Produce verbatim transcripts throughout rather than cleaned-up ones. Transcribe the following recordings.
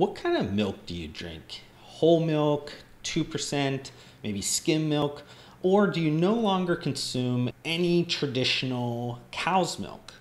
What kind of milk do you drink? Whole milk, two percent, maybe skim milk, or do you no longer consume any traditional cow's milk?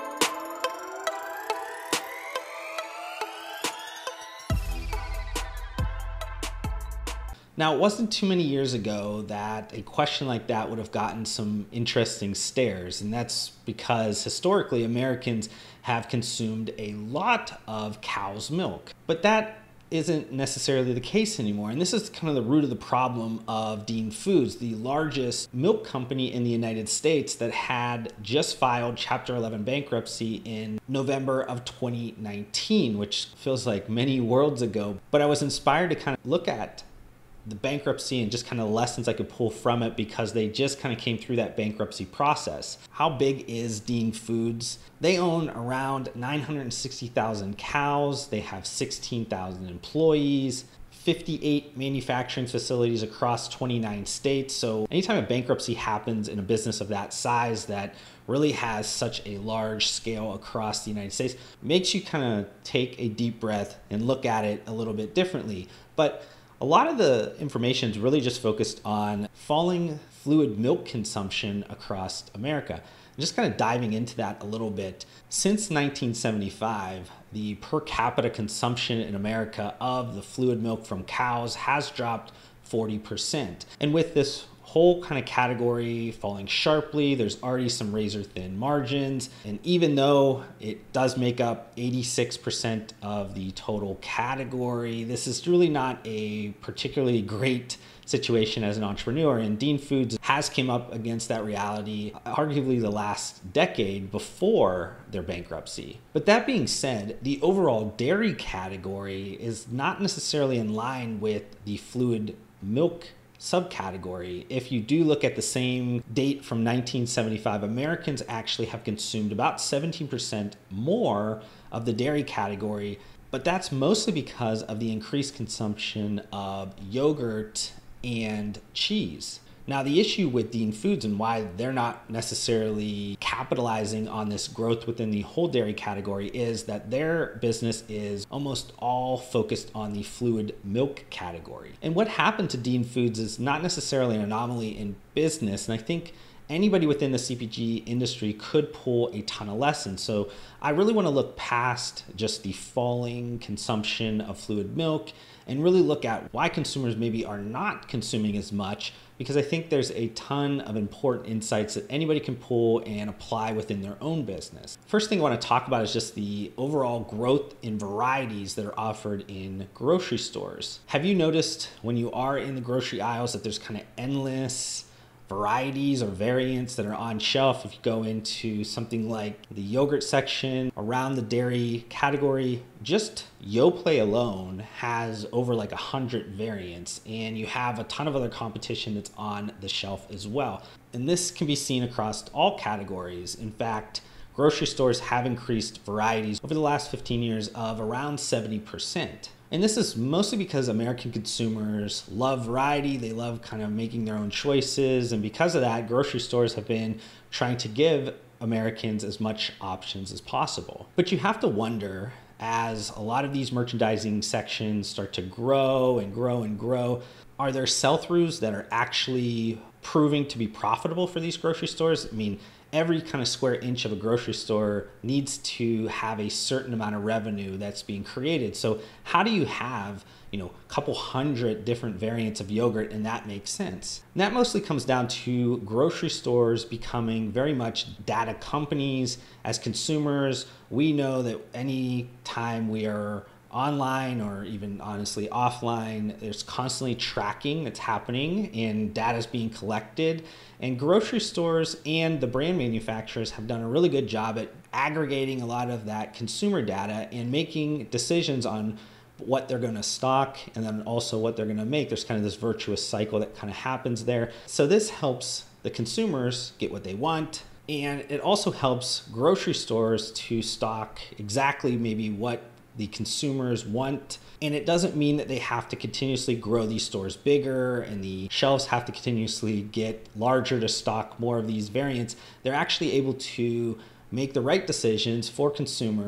Now, it wasn't too many years ago that a question like that would have gotten some interesting stares, and that's because historically Americans have consumed a lot of cow's milk. But that isn't necessarily the case anymore, and this is kind of the root of the problem of Dean Foods, the largest milk company in the United States that had just filed Chapter eleven bankruptcy in November of twenty nineteen, which feels like many worlds ago. But I was inspired to kind of look at the bankruptcy and just kind of lessons I could pull from it because they just kind of came through that bankruptcy process. How big is Dean Foods? They own around nine hundred sixty thousand cows. They have sixteen thousand employees, fifty-eight manufacturing facilities across twenty-nine states. So anytime a bankruptcy happens in a business of that size that really has such a large scale across the United States, makes you kind of take a deep breath and look at it a little bit differently. But a lot of the information is really just focused on falling fluid milk consumption across America. And just kind of diving into that a little bit. Since nineteen seventy-five, the per capita consumption in America of the fluid milk from cows has dropped forty percent. And with this whole kind of category falling sharply, there's already some razor thin margins. And even though it does make up eighty-six percent of the total category, this is really not a particularly great situation as an entrepreneur. And Dean Foods has came up against that reality arguably the last decade before their bankruptcy. But that being said, the overall dairy category is not necessarily in line with the fluid milk subcategory. If you do look at the same date from nineteen seventy-five, Americans actually have consumed about seventeen percent more of the dairy category, but that's mostly because of the increased consumption of yogurt and cheese. Now, the issue with Dean Foods and why they're not necessarily capitalizing on this growth within the whole dairy category is that their business is almost all focused on the fluid milk category. And what happened to Dean Foods is not necessarily an anomaly in business. And I think anybody within the C P G industry could pull a ton of lessons. So I really want to look past just the falling consumption of fluid milk and really look at why consumers maybe are not consuming as much, because I think there's a ton of important insights that anybody can pull and apply within their own business. First thing I want to talk about is just the overall growth in varieties that are offered in grocery stores. Have you noticed when you are in the grocery aisles that there's kind of endless varieties or variants that are on shelf? If you go into something like the yogurt section around the dairy category, just Yoplait alone has over like a hundred variants, and you have a ton of other competition that's on the shelf as well. And this can be seen across all categories. In fact, grocery stores have increased varieties over the last fifteen years of around seventy percent. And this is mostly because American consumers love variety. They love kind of making their own choices. And because of that, grocery stores have been trying to give Americans as much options as possible. But you have to wonder, as a lot of these merchandising sections start to grow and grow and grow, are there sell-throughs that are actually proving to be profitable for these grocery stores? I mean, every kind of square inch of a grocery store needs to have a certain amount of revenue that's being created. So how do you have, you know, a couple hundred different variants of yogurt and that makes sense? And that mostly comes down to grocery stores becoming very much data companies. As consumers, we know that any time we are online or even honestly offline, there's constantly tracking that's happening and data is being collected. And grocery stores and the brand manufacturers have done a really good job at aggregating a lot of that consumer data and making decisions on what they're going to stock and then also what they're going to make. There's kind of this virtuous cycle that kind of happens there. So this helps the consumers get what they want. And it also helps grocery stores to stock exactly maybe what the consumers want. And it doesn't mean that they have to continuously grow these stores bigger and the shelves have to continuously get larger to stock more of these variants. They're actually able to make the right decisions for consumers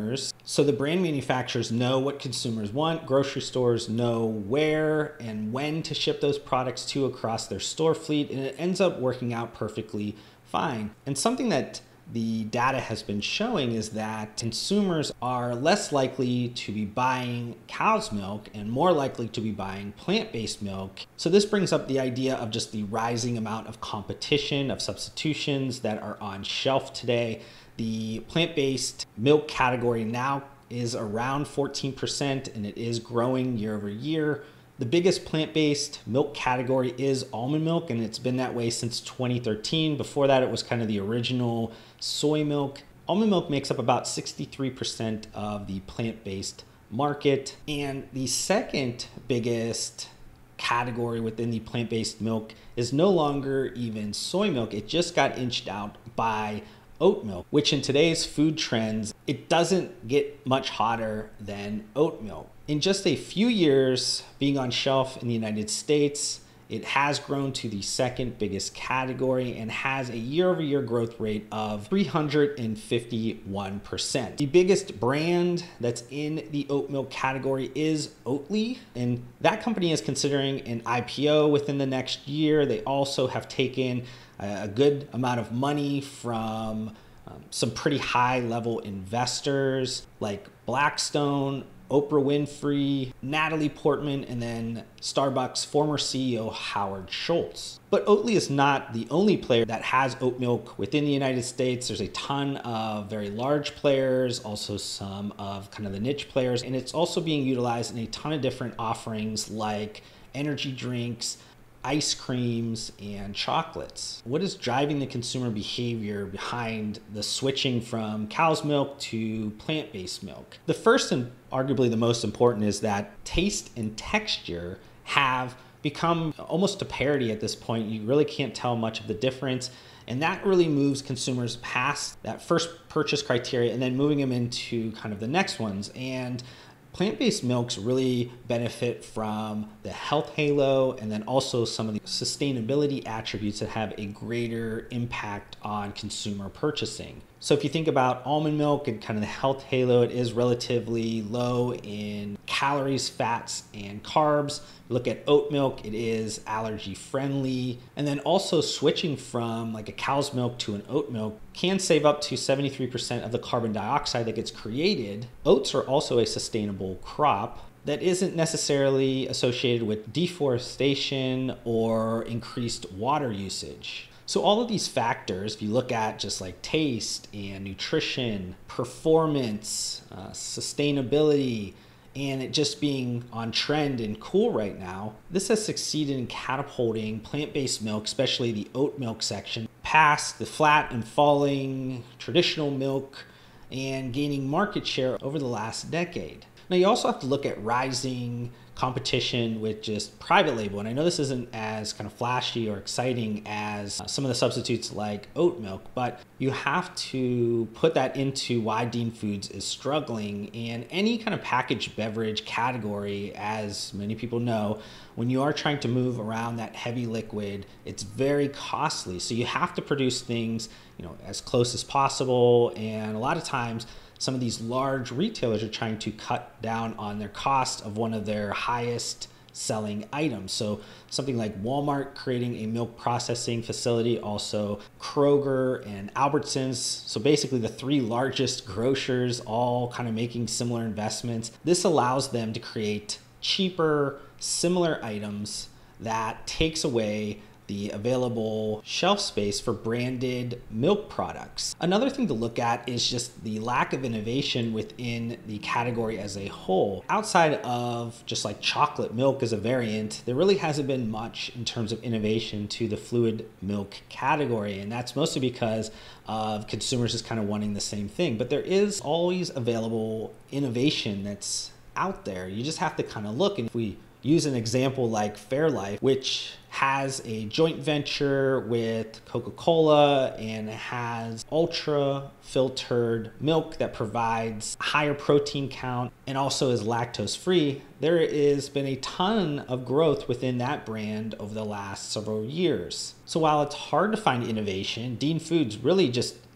So the brand manufacturers know what consumers want. Grocery stores know where and when to ship those products to across their store fleet, and it ends up working out perfectly fine. And something that the data has been showing is that consumers are less likely to be buying cow's milk and more likely to be buying plant-based milk. So this brings up the idea of just the rising amount of competition, of substitutions that are on shelf today. The plant-based milk category now is around fourteen percent, and it is growing year over year. The biggest plant-based milk category is almond milk, and it's been that way since twenty thirteen. Before that, it was kind of the original soy milk. Almond milk makes up about sixty-three percent of the plant-based market. And the second biggest category within the plant-based milk is no longer even soy milk. It just got inched out by oat milk, which in today's food trends, it doesn't get much hotter than oat milk. In just a few years being on shelf in the United States, it has grown to the second biggest category and has a year-over-year growth rate of three hundred fifty-one percent. The biggest brand that's in the oat milk category is Oatly, and that company is considering an I P O within the next year. They also have taken a good amount of money from um, some pretty high-level investors like Blackstone, Oprah Winfrey, Natalie Portman, and then Starbucks former C E O Howard Schultz. But Oatly is not the only player that has oat milk within the United States. There's a ton of very large players, also some of kind of the niche players, and it's also being utilized in a ton of different offerings like energy drinks, ice creams, and chocolates. What is driving the consumer behavior behind the switching from cow's milk to plant-based milk? The first and arguably the most important is that taste and texture have become almost a parity at this point. You really can't tell much of the difference. And that really moves consumers past that first purchase criteria and then moving them into kind of the next ones. And plant-based milks really benefit from the health halo and then also some of the sustainability attributes that have a greater impact on consumer purchasing. So if you think about almond milk and kind of the health halo, it is relatively low in calories, fats, and carbs. Look at oat milk, it is allergy friendly. And then also switching from like a cow's milk to an oat milk can save up to seventy-three percent of the carbon dioxide that gets created. Oats are also a sustainable crop that isn't necessarily associated with deforestation or increased water usage. So all of these factors, if you look at just like taste and nutrition, performance, uh, sustainability, and it just being on trend and cool right now, this has succeeded in catapulting plant-based milk, especially the oat milk section, past the flat and falling traditional milk and gaining market share over the last decade. Now you also have to look at rising competition with just private label. And I know this isn't as kind of flashy or exciting as uh, some of the substitutes like oat milk, but you have to put that into why Dean Foods is struggling. And any kind of packaged beverage category, as many people know, when you are trying to move around that heavy liquid, it's very costly. So you have to produce things, you know, as close as possible. And a lot of times, some of these large retailers are trying to cut down on their cost of one of their highest selling items. So something like Walmart creating a milk processing facility, also Kroger and Albertsons. So basically the three largest grocers all kind of making similar investments. This allows them to create cheaper, similar items that takes away the available shelf space for branded milk products. Another thing to look at is just the lack of innovation within the category as a whole. Outside of just like chocolate milk as a variant, there really hasn't been much in terms of innovation to the fluid milk category, and that's mostly because of consumers just kind of wanting the same thing. But there is always available innovation that's out there. You just have to kind of look. And if we use an example like Fairlife, which has a joint venture with Coca-Cola and has ultra filtered milk that provides higher protein count and also is lactose free, there has been a ton of growth within that brand over the last several years. So while it's hard to find innovation, Dean Foods really just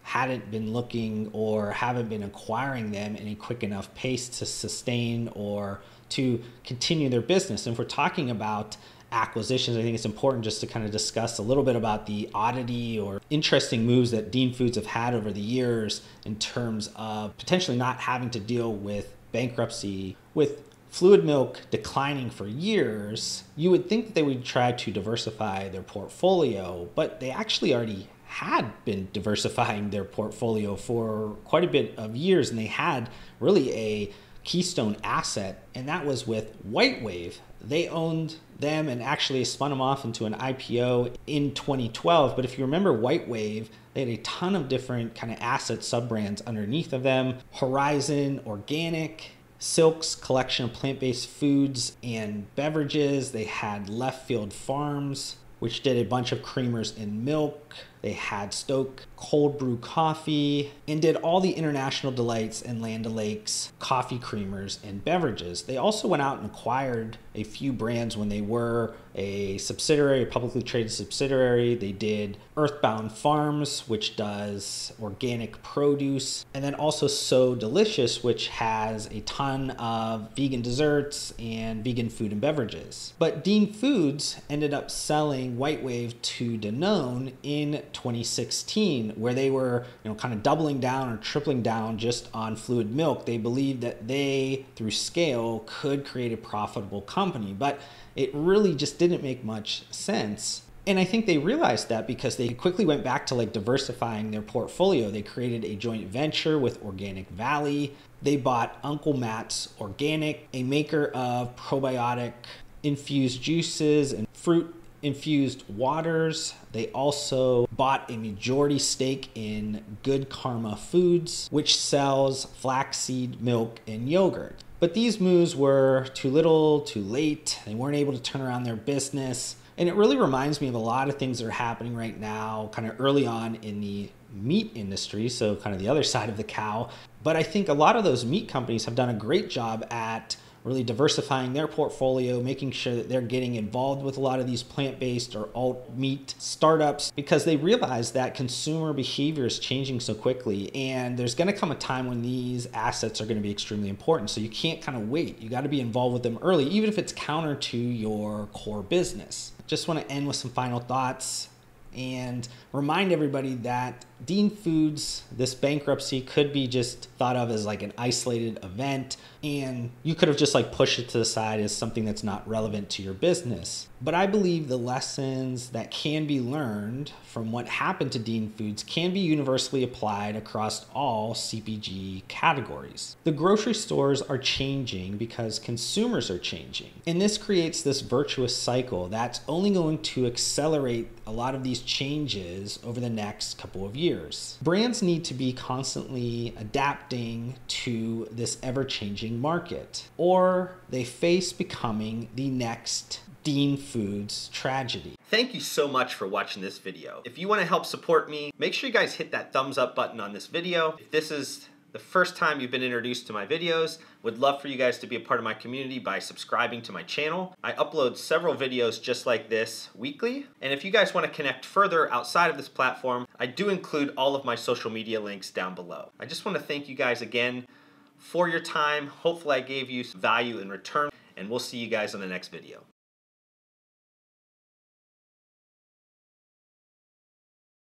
hadn't been looking or haven't been acquiring them in a quick enough pace to sustain or to continue their business. And if we're talking about acquisitions, I think it's important just to kind of discuss a little bit about the oddity or interesting moves that Dean Foods have had over the years in terms of potentially not having to deal with bankruptcy. With fluid milk declining for years, you would think that they would try to diversify their portfolio, but they actually already had been diversifying their portfolio for quite a bit of years, and they had really a keystone asset, and that was with WhiteWave. They owned them and actually spun them off into an I P O in twenty twelve. But if you remember WhiteWave, they had a ton of different kind of asset sub-brands underneath of them. Horizon Organic, Silk's collection of plant-based foods and beverages. They had Left Field Farms, which did a bunch of creamers and milk. They had Stoke Cold Brew Coffee and did all the International Delights and Land O'Lakes coffee creamers and beverages. They also went out and acquired a few brands when they were a subsidiary, a publicly traded subsidiary. They did Earthbound Farms, which does organic produce, and then also So Delicious, which has a ton of vegan desserts and vegan food and beverages. But Dean Foods ended up selling WhiteWave to Danone in twenty sixteen, where they were, you know, kind of doubling down or tripling down just on fluid milk. They believed that they, through scale, could create a profitable company, but it really just didn't make much sense. And I think they realized that because they quickly went back to like diversifying their portfolio. They created a joint venture with Organic Valley. They bought Uncle Matt's Organic, a maker of probiotic infused juices and fruit infused waters. They also bought a majority stake in Good Karma Foods, which sells flaxseed milk and yogurt. But these moves were too little, too late. They weren't able to turn around their business. And it really reminds me of a lot of things that are happening right now, kind of early on in the meat industry, so kind of the other side of the cow. But I think a lot of those meat companies have done a great job at really diversifying their portfolio, making sure that they're getting involved with a lot of these plant-based or alt meat startups, because they realize that consumer behavior is changing so quickly, and there's going to come a time when these assets are going to be extremely important. So you can't kind of wait. You got to be involved with them early, even if it's counter to your core business. Just want to end with some final thoughts and remind everybody that Dean Foods, this bankruptcy could be just thought of as like an isolated event, and you could have just like pushed it to the side as something that's not relevant to your business. But I believe the lessons that can be learned from what happened to Dean Foods can be universally applied across all C P G categories. The grocery stores are changing because consumers are changing, and this creates this virtuous cycle that's only going to accelerate a lot of these changes over the next couple of years. Brands need to be constantly adapting to this ever-changing market, or they face becoming the next Dean Foods tragedy. Thank you so much for watching this video. If you want to help support me, make sure you guys hit that thumbs up button on this video. If this is the first time you've been introduced to my videos, would love for you guys to be a part of my community by subscribing to my channel. I upload several videos just like this weekly. And if you guys want to connect further outside of this platform, I do include all of my social media links down below. I just want to thank you guys again for your time. Hopefully I gave you some value in return, and we'll see you guys on the next video.